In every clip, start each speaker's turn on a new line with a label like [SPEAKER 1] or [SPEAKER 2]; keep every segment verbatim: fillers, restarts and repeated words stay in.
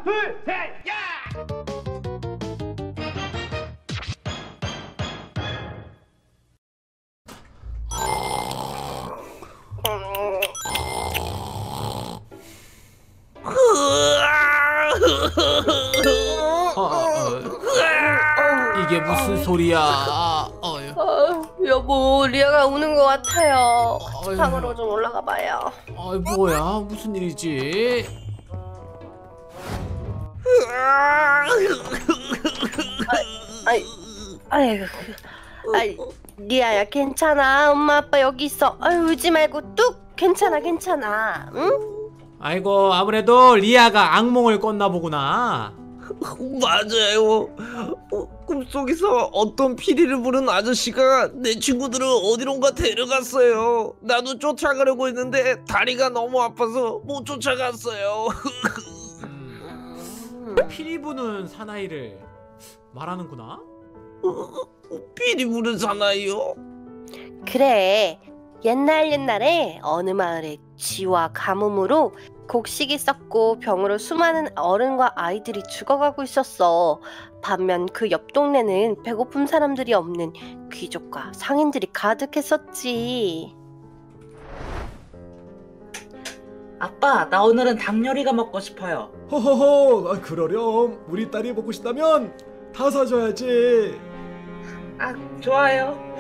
[SPEAKER 1] 하나, 둘, 셋, 야!
[SPEAKER 2] 어, 어, 이게 무슨 소리야? 어휴.
[SPEAKER 3] 어, 여보, 리아가 우는 것 같아요.
[SPEAKER 2] 어휴.
[SPEAKER 3] 방으로 좀 올라가 봐요.
[SPEAKER 2] 어, 뭐야? 무슨 일이지?
[SPEAKER 3] 아이, 아이고, 아이, 리아야, 괜찮아. 엄마, 아빠 여기 있어. 아유, 울지 말고 뚝. 괜찮아, 괜찮아. 응?
[SPEAKER 2] 아이고, 아무래도 리아가 악몽을 꿨나 보구나.
[SPEAKER 4] 맞아요. 어, 꿈속에서 어떤 피리를 부른 아저씨가 내 친구들을 어디론가 데려갔어요. 나도 쫓아가려고 했는데 다리가 너무 아파서 못 쫓아갔어요.
[SPEAKER 2] 피리 부는 사나이를 말하는구나.
[SPEAKER 4] 피리 부른 사나이요?
[SPEAKER 3] 그래. 옛날 옛날에 어느 마을에 쥐와 가뭄으로 곡식이 썩고 병으로 수많은 어른과 아이들이 죽어가고 있었어. 반면 그 옆 동네는 배고픈 사람들이 없는 귀족과 상인들이 가득했었지.
[SPEAKER 5] 아빠, 나 오늘은 닭 요리가 먹고 싶어요.
[SPEAKER 6] 허허허, 아, 그러렴. 우리 딸이 먹고 싶다면 다 사줘야지.
[SPEAKER 5] 아, 좋아요.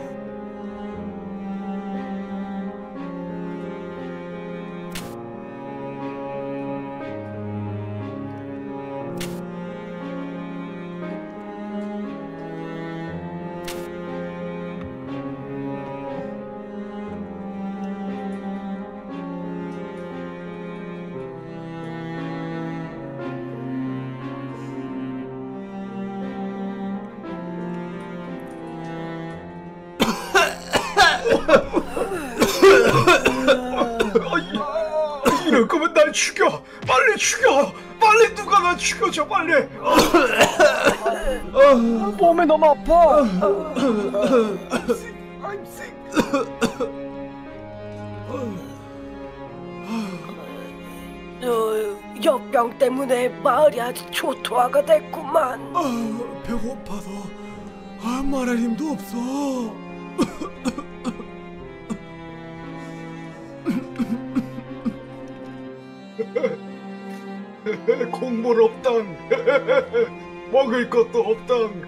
[SPEAKER 6] 이럴 거면 날 죽여. 빨리 죽여. 빨리 누가 나 죽여줘 빨리.
[SPEAKER 1] 몸이 너무 아파.
[SPEAKER 6] I'm sick.
[SPEAKER 3] 어, 역병 때문에 마을이 아주 초토화가 됐구만.
[SPEAKER 6] 아, 배고파서 아, 말할 힘도 없어. 공물 없당. 먹을 것도 없당.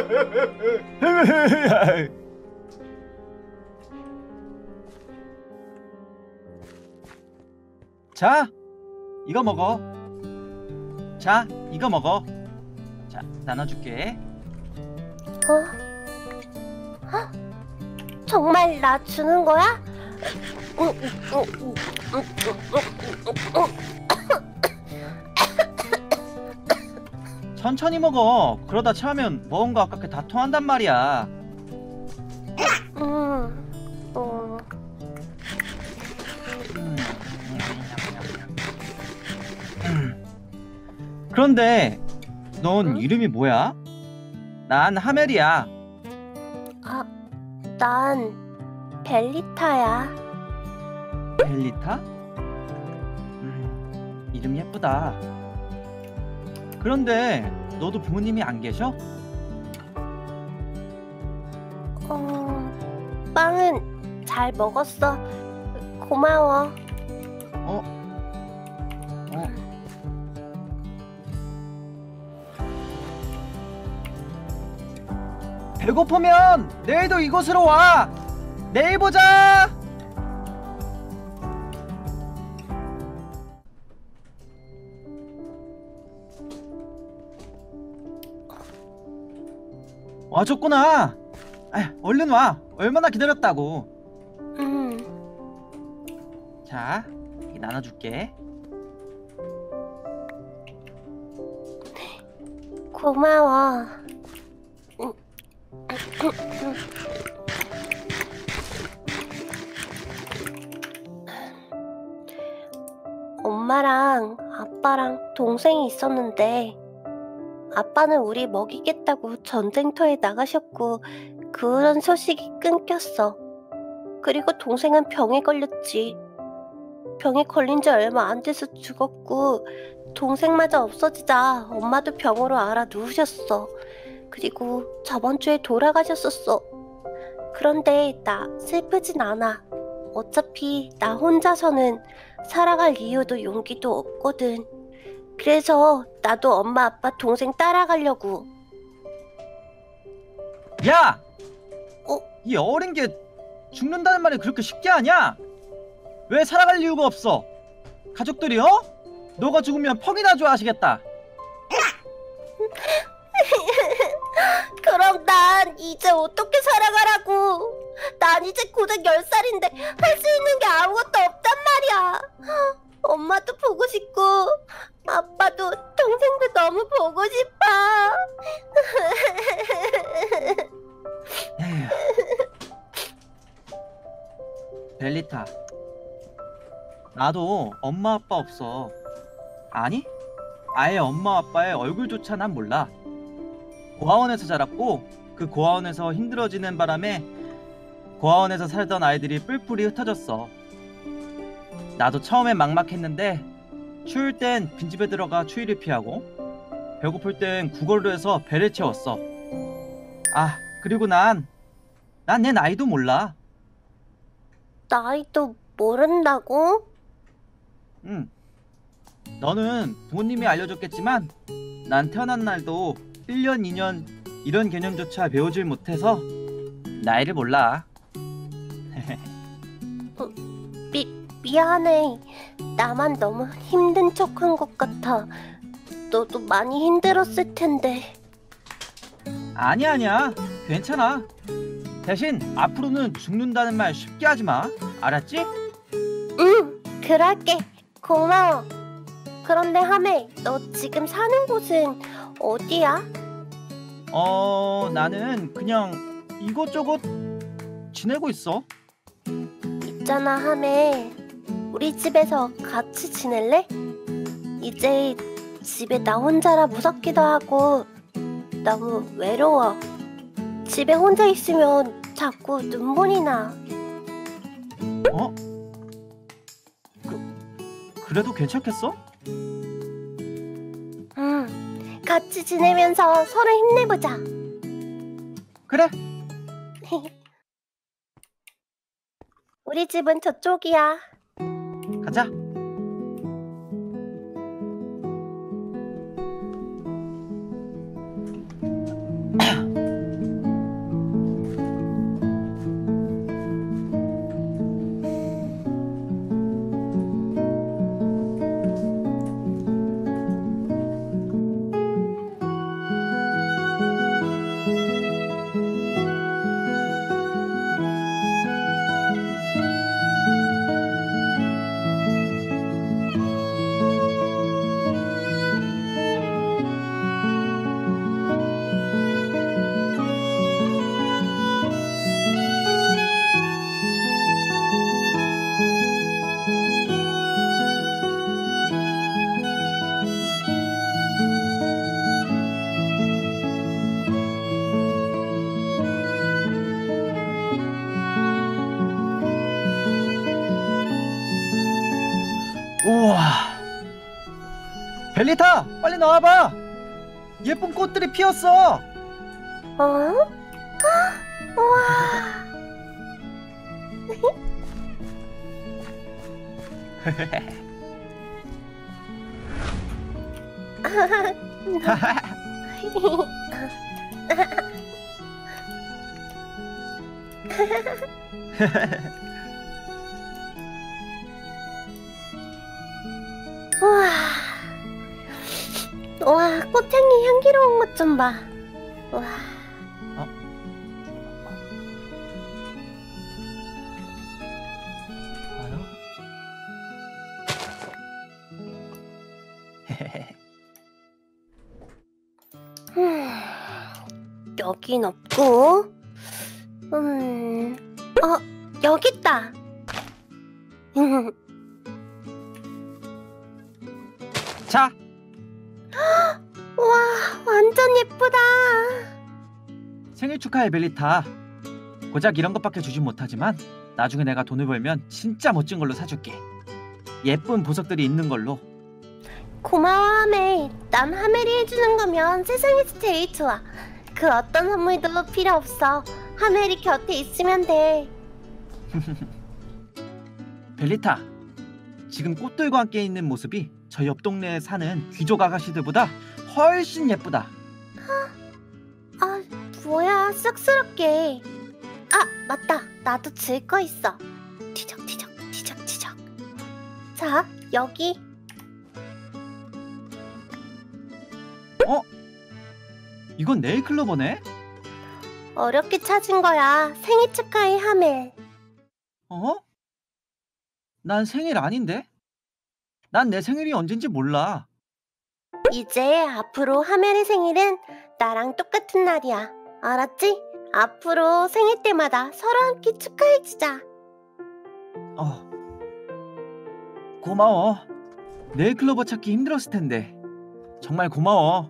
[SPEAKER 1] 자, 이거 먹어. 자, 이거 먹어. 자, 나눠줄게.
[SPEAKER 3] 어? 어? 정말 나 주는 거야?
[SPEAKER 1] 천천히 먹어. 그러다 체하면 먹은 거 아깝게 다 토한단 말이야.
[SPEAKER 3] 음, 어.
[SPEAKER 1] 그런데 넌
[SPEAKER 3] 응?
[SPEAKER 1] 이름이 뭐야? 난 하멜이야.
[SPEAKER 3] 아, 난 벨리타야.
[SPEAKER 1] 벨리타? 음, 이름 예쁘다. 그런데 너도 부모님이 안 계셔?
[SPEAKER 3] 어, 빵은 잘 먹었어. 고마워.
[SPEAKER 1] 어? 어? 배고프면 내일도 이곳으로 와. 내일 보자. 와줬구나. 아, 얼른 와. 얼마나 기다렸다고.
[SPEAKER 3] 음,
[SPEAKER 1] 자, 이 나눠줄게.
[SPEAKER 3] 고마워. 음. 엄마랑 아빠랑 동생이 있었는데 아빠는 우리 먹이겠다고 전쟁터에 나가셨고 그런 소식이 끊겼어. 그리고 동생은 병에 걸렸지. 병에 걸린 지 얼마 안 돼서 죽었고 동생마저 없어지자 엄마도 병으로 알아 누우셨어. 그리고 저번 주에 돌아가셨었어. 그런데 나 슬프진 않아. 어차피 나 혼자서는 살아갈 이유도 용기도 없거든. 그래서 나도 엄마 아빠 동생 따라가려고.
[SPEAKER 1] 야!
[SPEAKER 3] 어?
[SPEAKER 1] 이 어린 게 죽는다는 말이 그렇게 쉽게 하냐? 왜 살아갈 이유가 없어? 가족들이 어? 너가 죽으면 퍽이나 좋아하시겠다.
[SPEAKER 3] 그럼 난 이제 어떻게 살아가라고? 난 이제 고작 열 살인데 할 수 있는 게 아무것도 없단 말이야. 엄마도 보고 싶고 아빠도 동생도 너무 보고 싶어.
[SPEAKER 1] 에휴. 벨리타, 나도 엄마 아빠 없어. 아니? 아예 엄마 아빠의 얼굴조차 난 몰라. 고아원에서 자랐고 그 고아원에서 힘들어지는 바람에 고아원에서 살던 아이들이 뿔뿔이 흩어졌어. 나도 처음엔 막막했는데 추울 땐 빈집에 들어가 추위를 피하고 배고플 땐 구걸로 해서 배를 채웠어. 아, 그리고 난 난 내 나이도 몰라.
[SPEAKER 3] 나이도 모른다고?
[SPEAKER 1] 응. 너는 부모님이 알려줬겠지만 난 태어난 날도 일 년, 이 년 이런 개념조차 배우질 못해서 나이를 몰라.
[SPEAKER 3] 미, 미안해. 나만 너무 힘든 척한 것 같아. 너도 많이 힘들었을 텐데.
[SPEAKER 1] 아니야 아니야, 괜찮아. 대신 앞으로는 죽는다는 말 쉽게 하지 마. 알았지?
[SPEAKER 3] 응, 그럴게. 고마워. 그런데 하메, 너 지금 사는 곳은 어디야?
[SPEAKER 1] 어, 나는 그냥 이곳저곳 지내고 있어.
[SPEAKER 3] 있잖아, 하메. 우리 집에서 같이 지낼래? 이제 집에 나 혼자라 무섭기도 하고 너무 외로워. 집에 혼자 있으면 자꾸 눈물이 나.
[SPEAKER 1] 어? 그, 그래도 괜찮겠어?
[SPEAKER 3] 응, 같이 지내면서 서로 힘내보자.
[SPEAKER 1] 그래.
[SPEAKER 3] 우리 집은 저쪽이야.
[SPEAKER 1] 가자. 우와, 벨리타, 빨리 나와봐. 예쁜 꽃들이 피었어.
[SPEAKER 3] 어? 우와. 우와. 와, 꽃향기 향기로운 것 좀 봐. 와.
[SPEAKER 1] 어? 알아?
[SPEAKER 3] 음, 여긴 없고, 음, 어, 여기 있다.
[SPEAKER 1] 자,
[SPEAKER 3] 와, 완전 예쁘다.
[SPEAKER 1] 생일 축하해 벨리타. 고작 이런 것밖에 주진 못하지만 나중에 내가 돈을 벌면 진짜 멋진 걸로 사줄게. 예쁜 보석들이 있는 걸로.
[SPEAKER 3] 고마워 하멜. 난 하멜이 해주는 거면 세상에서 제일 좋아. 그 어떤 선물도 필요 없어. 하멜이 곁에 있으면 돼.
[SPEAKER 1] 벨리타, 지금 꽃들과 함께 있는 모습이 저 옆 동네에 사는 귀족 아가씨들보다 훨씬 예쁘다.
[SPEAKER 3] 아, 뭐야 쑥스럽게. 아, 맞다. 나도 줄 거 있어. 뒤적뒤적 뒤적뒤적. 자, 여기.
[SPEAKER 1] 어? 이건 네일클로버네?
[SPEAKER 3] 어렵게 찾은 거야. 생일 축하해 하멜.
[SPEAKER 1] 어? 난 생일 아닌데? 난 내 생일이 언젠지 몰라.
[SPEAKER 3] 이제 앞으로 하멜의 생일은 나랑 똑같은 날이야. 알았지? 앞으로 생일 때마다 서로 함께 축하해주자.
[SPEAKER 1] 어. 고마워. 네일클로버 찾기 힘들었을 텐데. 정말 고마워.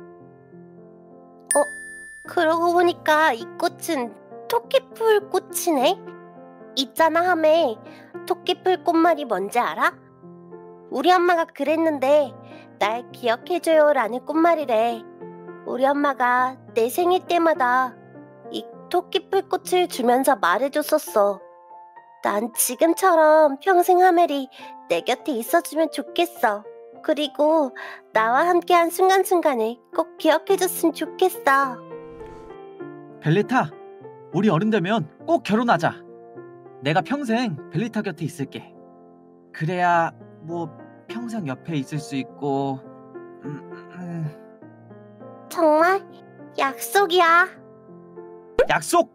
[SPEAKER 3] 그러고 보니까 이 꽃은 토끼풀 꽃이네. 있잖아 하멜. 토끼풀 꽃말이 뭔지 알아? 우리 엄마가 그랬는데 날 기억해줘요 라는 꽃말이래. 우리 엄마가 내 생일 때마다 이 토끼풀 꽃을 주면서 말해줬었어. 난 지금처럼 평생 하멜이 내 곁에 있어주면 좋겠어. 그리고 나와 함께한 순간순간을 꼭 기억해줬으면 좋겠어.
[SPEAKER 1] 벨리타, 우리 어른 되면 꼭 결혼하자. 내가 평생 벨리타 곁에 있을게. 그래야 뭐 평생 옆에 있을 수 있고. 음, 음.
[SPEAKER 3] 정말 약속이야.
[SPEAKER 1] 약속.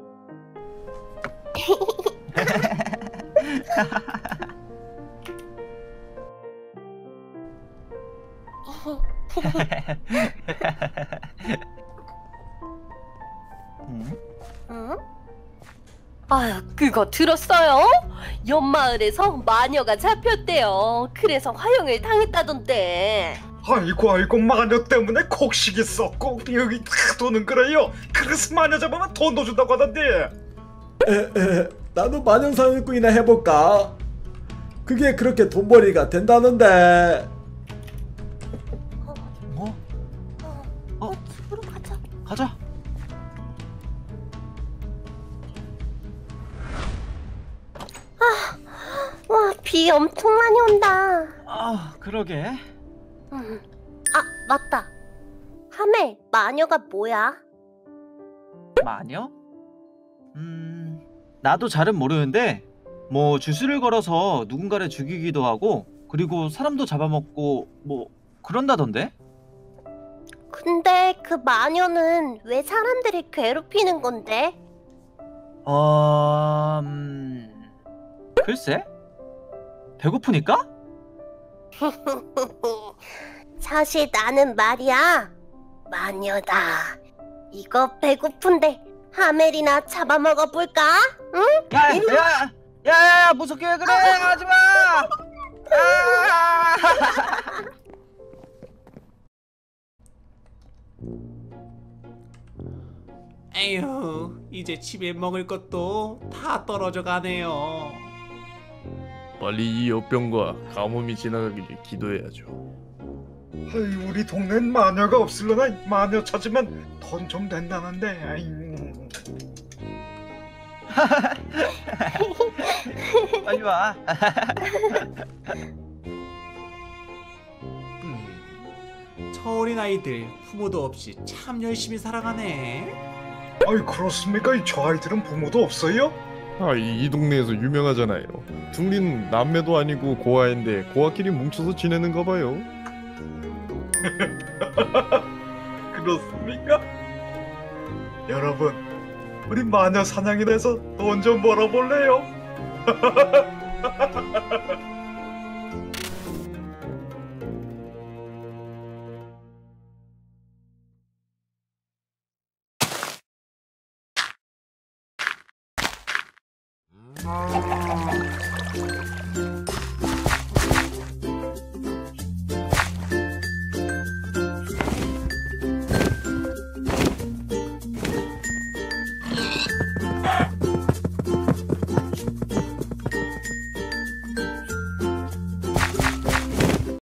[SPEAKER 1] 음?
[SPEAKER 3] 응? 아유, 그거 들었어요? 옆마을에서 마녀가 잡혔대요. 그래서 화형을 당했다던데.
[SPEAKER 6] 아이고 아이고 마녀 때문에 곡식이 썩고 여기 다 도는 거래요. 그래서 마녀 잡으면 돈도 준다고 하던데.
[SPEAKER 7] 에에 나도 마녀사냥꾼이나 해볼까? 그게 그렇게 돈벌이가 된다는데.
[SPEAKER 1] 어?
[SPEAKER 3] 어,
[SPEAKER 1] 어?
[SPEAKER 3] 집으로 가자.
[SPEAKER 1] 가자.
[SPEAKER 3] 와, 비 엄청 많이 온다.
[SPEAKER 1] 아, 그러게.
[SPEAKER 3] 음. 아, 맞다. 하멜, 마녀가 뭐야?
[SPEAKER 1] 마녀? 음, 나도 잘은 모르는데 뭐 주술을 걸어서 누군가를 죽이기도 하고 그리고 사람도 잡아먹고 뭐 그런다던데?
[SPEAKER 3] 근데 그 마녀는 왜 사람들을 괴롭히는 건데?
[SPEAKER 1] 어... 음... 글쎄? 배고프니까?
[SPEAKER 3] 사실 나는 말이야, 마녀다. 이거 배고픈데 하멜이나 잡아먹어 볼까? 응?
[SPEAKER 1] 야,
[SPEAKER 3] 이리
[SPEAKER 1] 야, 야, 야, 야, 무섭게 왜 그래? 하지 마! 아!
[SPEAKER 2] 에휴, 이제 집에 먹을 것도 다 떨어져 가네요.
[SPEAKER 4] 빨리 이 역병과 가뭄이 지나가기를 기도해야죠.
[SPEAKER 6] 아이, 우리 동네엔 마녀가 없을려나. 마녀 찾으면 돈 좀 된다는데. 아이.
[SPEAKER 1] 빨리 와.
[SPEAKER 2] 음, 저 어린 아이들 부모도 없이 참 열심히 살아가네.
[SPEAKER 6] 아이, 그렇습니까? 저 아이들은 부모도 없어요?
[SPEAKER 8] 아, 이, 이 동네에서 유명하잖아요. 둘린 남매도 아니고 고아인데 고아끼리 뭉쳐서 지내는가 봐요.
[SPEAKER 6] 그렇습니까? 여러분, 우리 마녀 사냥이라서 돈 좀 벌어볼래요?
[SPEAKER 3] 아,